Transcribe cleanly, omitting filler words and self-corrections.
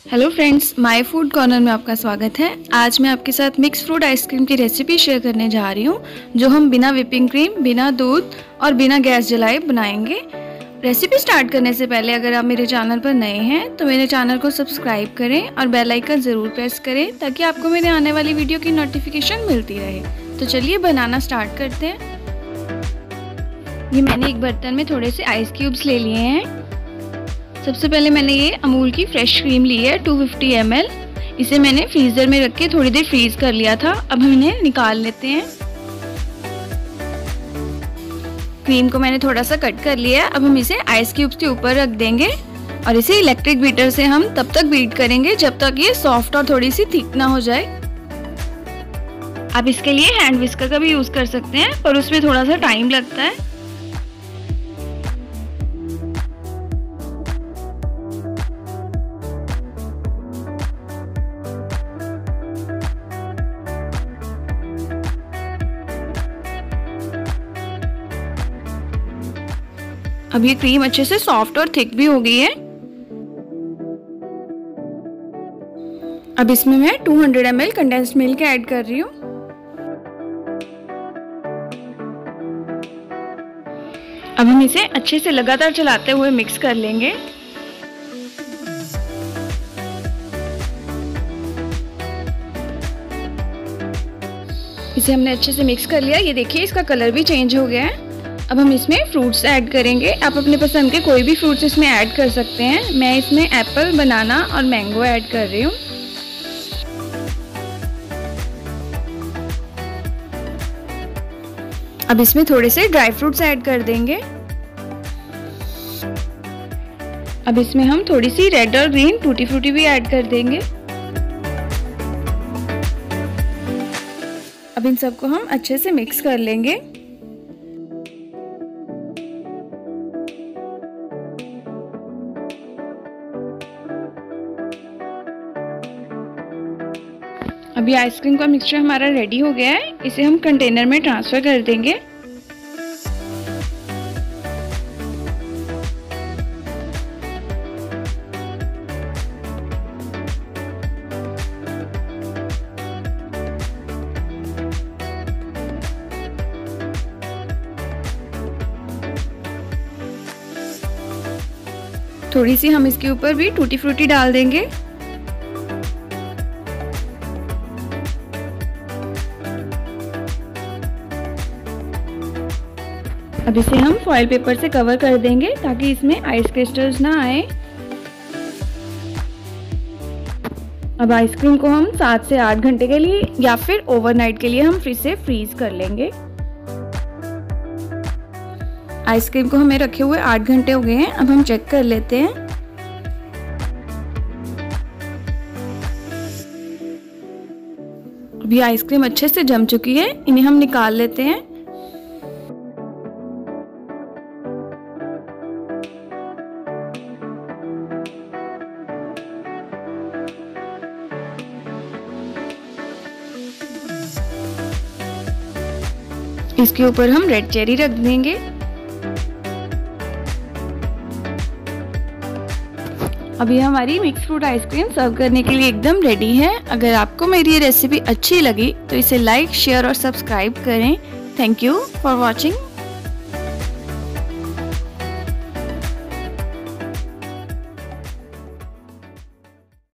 Hello friends, my food corner में आपका स्वागत है। आज मैं आपके साथ मिक्स फ्रूट आइसक्रीम की रेसिपी शेयर करने जा रही हूँ, जो हम बिना व्हिपिंग क्रीम, बिना दूध और बिना गैस जलाए बनाएंगे। रेसिपी स्टार्ट करने से पहले अगर आप मेरे चैनल पर नए हैं तो मेरे चैनल को सब्सक्राइब करें और बेल आइकन ज़रूर प्रेस करें ताकि आपको मेरे आने वाली वीडियो की नोटिफिकेशन मिलती रहे। तो चलिए बनाना स्टार्ट करते हैं। ये मैंने एक बर्तन में थोड़े से आइस क्यूब्स ले लिए हैं। सबसे पहले मैंने ये अमूल की फ्रेश क्रीम ली है 250 ml। इसे मैंने फ्रीज़र में रख के थोड़ी देर फ्रीज़ कर लिया था। अब हम इन्हें निकाल लेते हैं। क्रीम को मैंने थोड़ा सा कट कर लिया है। अब हम इसे आइस क्यूब्स के ऊपर रख देंगे और इसे इलेक्ट्रिक बीटर से हम तब तक बीट करेंगे जब तक ये सॉफ्ट और थोड़ी सी थिक ना हो जाए। आप इसके लिए हैंड विस्कर का भी यूज़ कर सकते हैं, पर उसमें थोड़ा सा टाइम लगता है। अब ये क्रीम अच्छे से सॉफ्ट और थिक भी हो गई है। अब इसमें मैं 200 ml कंडेंस्ड मिल्क ऐड कर रही हूँ। अब हम इसे अच्छे से लगातार चलाते हुए मिक्स कर लेंगे। इसे हमने अच्छे से मिक्स कर लिया। ये देखिए, इसका कलर भी चेंज हो गया है। अब हम इसमें फ्रूट्स ऐड करेंगे। आप अपने पसंद के कोई भी फ्रूट्स इसमें ऐड कर सकते हैं। मैं इसमें एप्पल, बनाना और मैंगो ऐड कर रही हूँ। अब इसमें थोड़े से ड्राई फ्रूट्स ऐड कर देंगे। अब इसमें हम थोड़ी सी रेड और ग्रीन टूटी फ्रूटी भी ऐड कर देंगे। अब इन सबको हम अच्छे से मिक्स कर लेंगे। अभी आइसक्रीम का मिक्सचर हमारा रेडी हो गया है। इसे हम कंटेनर में ट्रांसफ़र कर देंगे। थोड़ी सी हम इसके ऊपर भी टूटी फ्रूटी डाल देंगे। अब इसे हम फॉइल पेपर से कवर कर देंगे ताकि इसमें आइस क्रिस्टल्स ना आए। अब आइसक्रीम को हम 7 से 8 घंटे के लिए या फिर ओवरनाइट के लिए हम फ्रिज से फ्रीज कर लेंगे। आइसक्रीम को हमें रखे हुए 8 घंटे हो गए हैं। अब हम चेक कर लेते हैं। अभी आइसक्रीम अच्छे से जम चुकी है। इन्हें हम निकाल लेते हैं। इसके ऊपर हम रेड चेरी रख देंगे। अभी हमारी मिक्स फ्रूट आइसक्रीम सर्व करने के लिए एकदम रेडी है। अगर आपको मेरी ये रेसिपी अच्छी लगी तो इसे लाइक, शेयर और सब्सक्राइब करें। Thank you for watching.